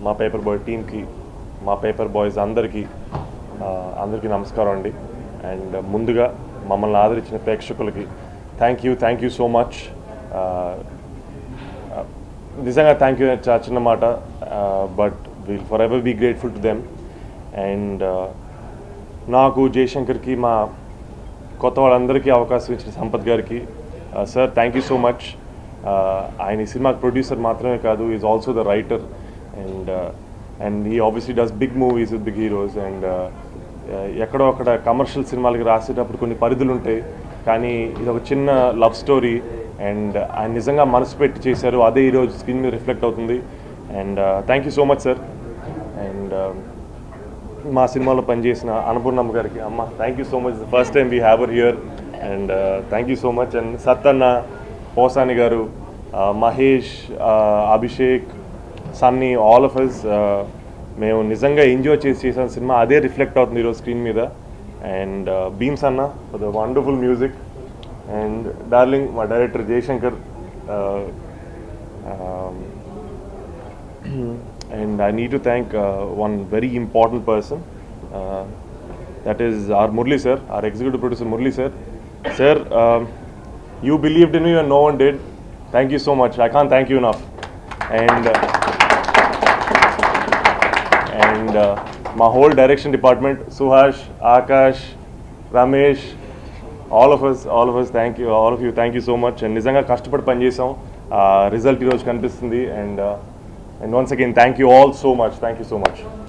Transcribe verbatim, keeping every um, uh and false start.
మా paper boy టీమ్కి, మా పేపర్ బాయ్స్ అందరికీ అందరికీ నమస్కారం అండి. అండ్ ముందుగా మమ్మల్ని ఆదరించిన ప్రేక్షకులకి thank you thank you so much. నిజంగా థ్యాంక్ యూ చిన్న మాట, but will forever be grateful to them. And నాకు, జయశంకర్కి, మా కొత్త వాళ్ళందరికీ అవకాశం ఇచ్చిన సంపత్ గారికి sir thank you so much. ఆయన ఈ సినిమాకి ప్రొడ్యూసర్ మాత్రమే కాదు, is also the writer. And and he obviously does big movies with big heroes. And ఎక్కడో అక్కడ కమర్షియల్ సినిమాలకి రాసేటప్పుడు కొన్ని పరిధులు ఉంటాయి, కానీ ఇది ఒక చిన్న లవ్ స్టోరీ. అండ్ ఆయన నిజంగా మనసు పెట్టి చేశారు, అదే ఈరోజు స్క్రీన్ మీద రిఫ్లెక్ట్ అవుతుంది. And thank you so much sir. And మా సినిమాలో పనిచేసిన అన్నపూర్ణమ్మ గారికి, అమ్మ thank you so much, first time we have her here. And thank you so much. And Sattanna, Posani గారు, Mahesh, Abhishek, Sunny, all of us, మేము నిజంగా ఎంజాయ్ చేసి చేసిన సినిమా అదే రిఫ్లెక్ట్ అవుతుంది ఈరోజు స్క్రీన్ మీద. అండ్ బీమ్స్ అన్న for the wonderful music. And darling మా director Jayashankar. And I need to thank uh, one very important person, uh, that is our Murli sir, our executive producer Murli sir. Sir, um, you believed in me and no one did. Thank you so much. I can't thank you enough. And uh, and uh, my whole direction department, Suhash, Akash, Ramesh, all of us, all of us, thank you, all of you, thank you so much. And nizanga kashtapadi pani chesam, result ee roju kanipistundi. And uh, And once again, thank you all so much. Thank you so much.